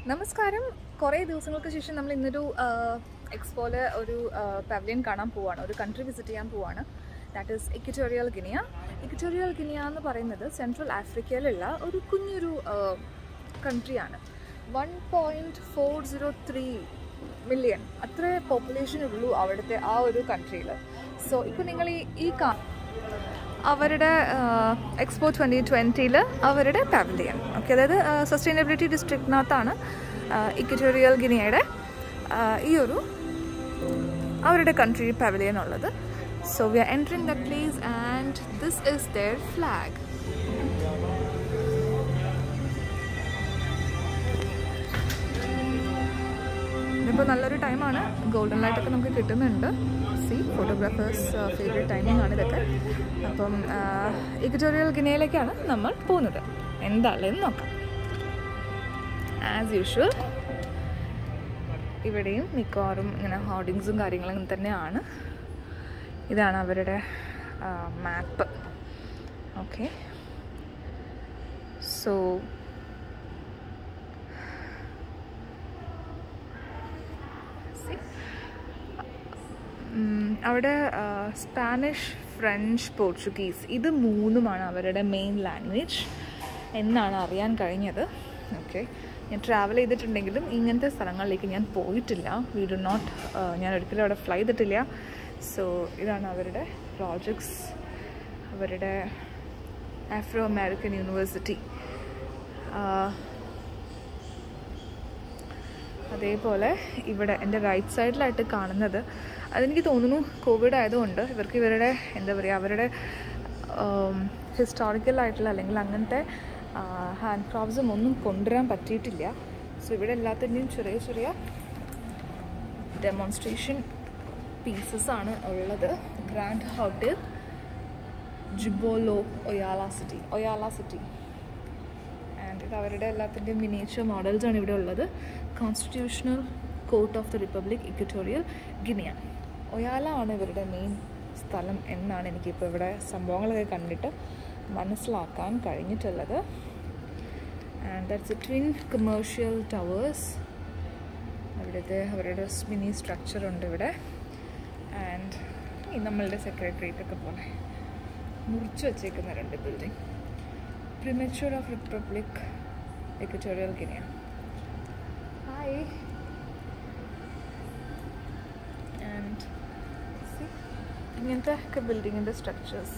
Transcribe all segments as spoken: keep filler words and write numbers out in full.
നമസ്കാരം. കുറേ ദിവസങ്ങൾക്ക് ശേഷം നമ്മൾ ഇന്നൊരു എക്സ്പോയിൽ ഒരു പവലിയൻ കാണാൻ പോവാണ്, ഒരു കൺട്രി വിസിറ്റ് ചെയ്യാൻ പോവാണ്. That is Equatorial Guinea. Equatorial Guinea എന്ന് പറയുന്നത് സെൻട്രൽ ആഫ്രിക്കയിലുള്ള ഒരു കുഞ്ഞൊരു കൺട്രിയാണ്. One point four zero three million അത്ര പോപ്പുലേഷൻ ഉള്ളൂ അവിടുത്തെ ആ ഒരു കൺട്രിയിൽ. സോ ഇപ്പോൾ നിങ്ങൾ ഈ ഈ കാ അവരുടെ എക്സ്പോ ട്വൻറ്റി ട്വൻറ്റിയിൽ അവരുടെ പവലിയൻ, ഓക്കെ, അതായത് സസ്റ്റൈനബിലിറ്റി ഡിസ്ട്രിക്റ്റിനകത്താണ് ഇക്വറ്റോറിയൽ ഗിനിയയുടെ ഈ ഒരു അവരുടെ കൺട്രി പവലിയൻ ഉള്ളത്. So we are entering the place and this is their flag. ഇതിപ്പോൾ നല്ലൊരു ടൈമാണ്, ഗോൾഡൻ ലൈറ്റൊക്കെ നമുക്ക് കിട്ടുന്നുണ്ട്. സി ഫോട്ടോഗ്രാഫേഴ്സ് ഫേവറേറ്റ് ടൈമിംഗ് ആണ് ഇതൊക്കെ. അപ്പം ഇക്വറ്റോറിയൽ ഗിനിയയിലേക്കാണ് നമ്മൾ പോകുന്നത്. എന്താണെന്ന് നോക്കാം. ആസ് യൂഷ്വൽ ഇവിടെയും മിക്കവാറും ഇങ്ങനെ ഹോർഡിങ്സും കാര്യങ്ങളും തന്നെയാണ്. ഇതാണ് അവരുടെ മാപ്പ്. ഓക്കെ, സോ അവിടെ സ്പാനിഷ്, ഫ്രഞ്ച്, പോർച്ചുഗീസ് ഇത് മൂന്നുമാണ് അവരുടെ മെയിൻ ലാംഗ്വേജ് എന്നാണ് അറിയാൻ കഴിഞ്ഞത്. ഓക്കെ, ഞാൻ ട്രാവൽ ചെയ്തിട്ടുണ്ടെങ്കിലും ഇങ്ങനത്തെ സ്ഥലങ്ങളിലേക്ക് ഞാൻ പോയിട്ടില്ല. വി ഡു നോട്ട് ഞാൻ ഒരിക്കലും അവിടെ ഫ്ലൈ ചെയ്തിട്ടില്ല. സോ ഇതാണ് അവരുടെ പ്രോജക്ട്സ്, അവരുടെ ആഫ്രോ അമേരിക്കൻ യൂണിവേഴ്സിറ്റി. അതേപോലെ ഇവിടെ എൻ്റെ റൈറ്റ് സൈഡിലായിട്ട് കാണുന്നത്, അതെനിക്ക് തോന്നുന്നു കോവിഡ് ആയതുകൊണ്ട് ഇവർക്ക് ഇവരുടെ എന്താ പറയുക അവരുടെ ഹിസ്റ്റോറിക്കലായിട്ടുള്ള അല്ലെങ്കിൽ അങ്ങനത്തെ ഹാൻഡ് ക്രാഫ്റ്റ്സും ഒന്നും കൊണ്ടുവരാൻ പറ്റിയിട്ടില്ല. സോ ഇവിടെ എല്ലാത്തിൻ്റെയും ചെറിയ ചെറിയ ഡെമോൺസ്ട്രേഷൻ പീസസ് ആണ് ഉള്ളത്. Grand hotel Djibloho Oyala city Oyala city and ഇത് അവരുടെ എല്ലാത്തിൻ്റെയും മിനിയേച്ചർ മോഡൽസാണ് ഇവിടെ ഉള്ളത്. Constitutional court of the republic Equatorial Guinea. Oyala ആണ് ഇവരുടെ മെയിൻ സ്ഥലം എന്നാണ് എനിക്കിപ്പോൾ ഇവിടെ സംഭവങ്ങളൊക്കെ കണ്ടിട്ട് മനസ്സിലാക്കാൻ കഴിഞ്ഞിട്ടുള്ളത്. And that's a twin commercial towers. അവിടുത്തെ അവരുടെ മിനി സ്ട്രക്ചറുണ്ട് ഇവിടെ. ആൻഡ് ഈ നമ്മളുടെ സെക്രട്ടേറിയറ്റൊക്കെ പോലെ മുറിച്ച് വച്ചേക്കുന്ന രണ്ട് building. Primature of republic Equatorial Guinea. Hi. And ഇങ്ങനത്തെ ഒക്കെ ബിൽഡിങ്ങിൻ്റെ structures.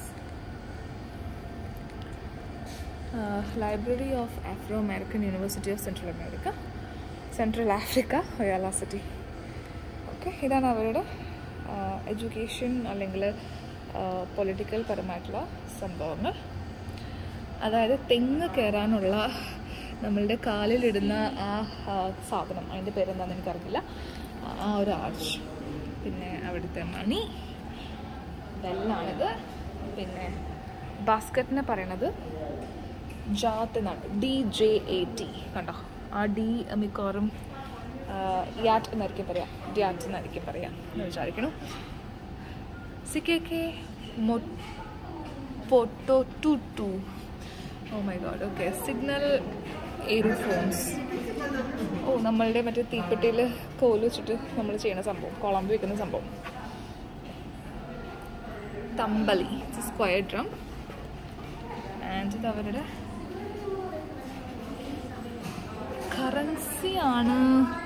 Library of Afro American university of central America central Africa Oyala city. Okay, ഇതാണ് അവരുടെ എഡ്യൂക്കേഷൻ അല്ലെങ്കിൽ പൊളിറ്റിക്കൽ പരമായിട്ടുള്ള സംഭവങ്ങൾ. അതായത് തെങ്ങ് കയറാനുള്ള നമ്മളുടെ കാലിലിടുന്ന ആ സാധനം, അതിൻ്റെ പേരെന്താണെന്ന് എനിക്കറിയില്ല, ആ ഒരു ആർച്ച്. പിന്നെ അവിടുത്തെ മണി ബെല്ലാണിത്. പിന്നെ ബാസ്ക്കറ്റിനെ പറയണത് ജാത്ത് എന്നാണ്, ഡി ജെ എ ടി. കണ്ടോ, ആ ഡി മിക്കവാറും യാറ്റ് എന്നായിരിക്കും പറയാം, ഡ്യാറ്റ് എന്നായിരിക്കും പറയാം എന്ന് വിചാരിക്കണം. C K K photo two two oh my god. Okay, signal earphones. Oh, നമ്മളുടെ മറ്റേ തീപ്പെട്ടിയിൽ കോല് വെച്ചിട്ട് നമ്മൾ ചെയ്യുന്ന സംഭവം, കുളമ്പ് വെക്കുന്ന സംഭവം. തമ്പലി, സ്ക്വയർ ഡ്രം. ആൻഡ് ഇത് അവരുടെ കറൻസി ആണ്.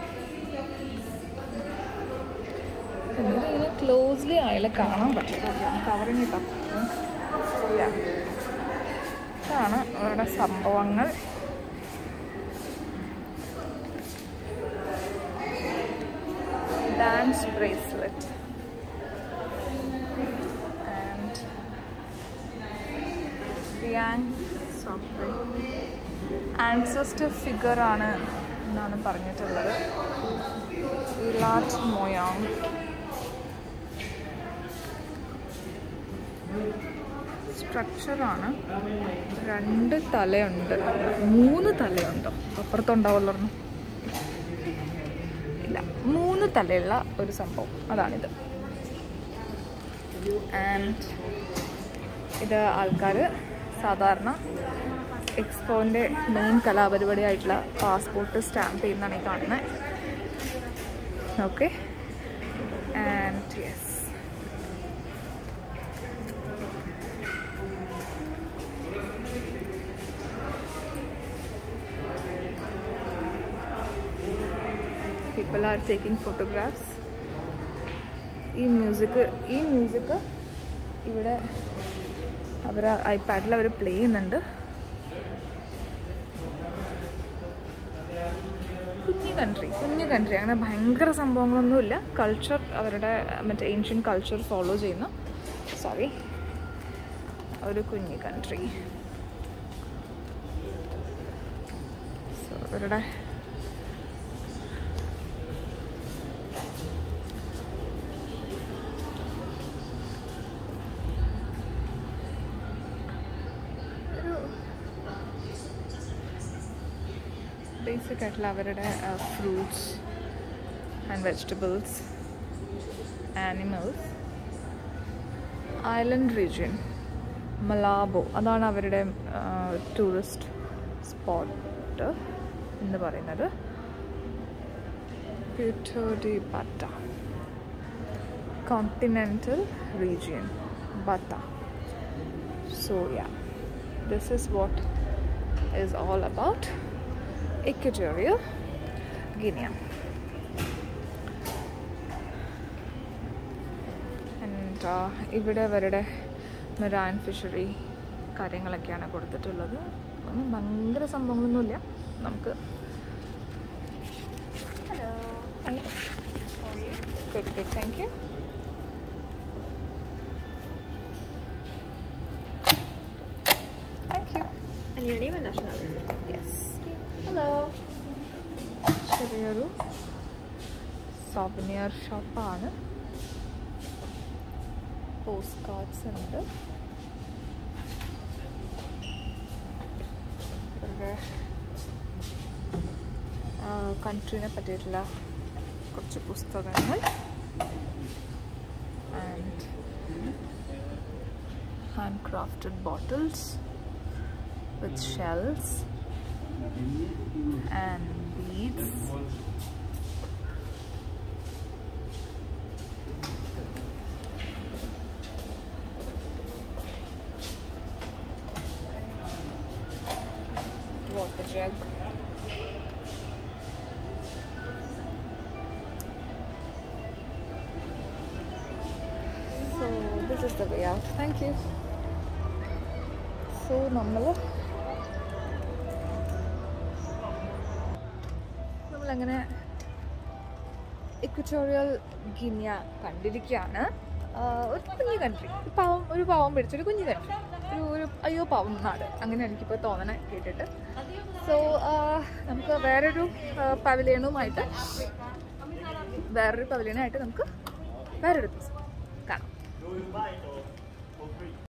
ഇങ്ങനെ ക്ലോസ്ലി ആയാലും കാണാൻ പറ്റില്ല, കവറിങ് കിട്ടാം. ഇതാണ് അവരുടെ സംഭവങ്ങൾ. Dance bracelet and ancestor figure ആണ് എന്നാണ് പറഞ്ഞിട്ടുള്ളത്. ഇലാറ്റ് മൊയാങ്. സ്ട്രക്ചറാണ്. രണ്ട് തലയുണ്ട്, മൂന്ന് തലയുണ്ടോ, അപ്പുറത്തുണ്ടാവുമല്ലോ, ഇല്ല, മൂന്ന് തലയുള്ള ഒരു സംഭവം, അതാണിത്. ആൻഡ് ഇത് ആൾക്കാർ സാധാരണ എക്സ്പോൻ്റെ മെയിൻ കലാപരിപാടിയായിട്ടുള്ള പാസ്പോർട്ട് സ്റ്റാമ്പ് ചെയ്യുന്നതാണ് ഈ കാണുന്നത്. Okay, and yes, people are taking photographs. ഈ മ്യൂസിക് ഈ മ്യൂസിക് ഇവിടെ അവർ ഐപാഡിൽ അവർ പ്ലേ ചെയ്യുന്നുണ്ട്. കുഞ്ഞു കൺട്രി കുഞ്ഞു കൺട്രി അങ്ങനെ ഭയങ്കര സംഭവങ്ങളൊന്നുമില്ല. കൾച്ചർ അവരുടെ മറ്റേ ഏൻഷ്യൻ കൾച്ചർ ഫോളോ ചെയ്യുന്ന സോറി ഒരു കുഞ്ഞു കൺട്രി. സോ അവരുടെ ബേസിക് ആയിട്ടുള്ള അവരുടെ fruits and vegetables, animals, island region Malabo അതാണ് അവരുടെ ടൂറിസ്റ്റ് സ്പോട്ട് എന്ന് പറയുന്നത്. Puerto de Bata continental region Bata. So yeah, this is what is all about Equatorial Guinea. And ഇവിടെ അവരുടെ മെറൈൻ ഫിഷറി കാര്യങ്ങളൊക്കെയാണ് കൊടുത്തിട്ടുള്ളത്. ഒന്നും ഭയങ്കര സംഭവങ്ങളൊന്നുമില്ല. നമുക്ക് hello good good thank you. Thank you. And your name and nationality? Yes. Hello. ചെറിയൊരു souvenir ഷോപ്പാണ്. പോസ്റ്റ് കാർഡ്സ് ഉണ്ട്. കൺട്രീനെ പറ്റിയിട്ടുള്ള കുറച്ച് പുസ്തകങ്ങൾ and hand crafted bottles with shells and beads. Water jug. So this is the way out. Thank you. So നമ്മൾ നമ്മളങ്ങനെ equatorial guinea കണ്ടിരിക്കുകയാണ്. ഒരു കുഞ്ഞു കൺട്രി, പാവം ഒരു പാവം പിടിച്ചൊരു കുഞ്ഞു കൺട്രി, ഒരു ഒരു അയ്യോ പാവം നാട്, അങ്ങനെ എനിക്കിപ്പോൾ തോന്നണേ കേട്ടിട്ട്. സോ നമുക്ക് വേറൊരു പവലിയനുമായിട്ട് വേറൊരു പവലിയനായിട്ട് നമുക്ക് വേറൊരു ദിവസം കാണാം.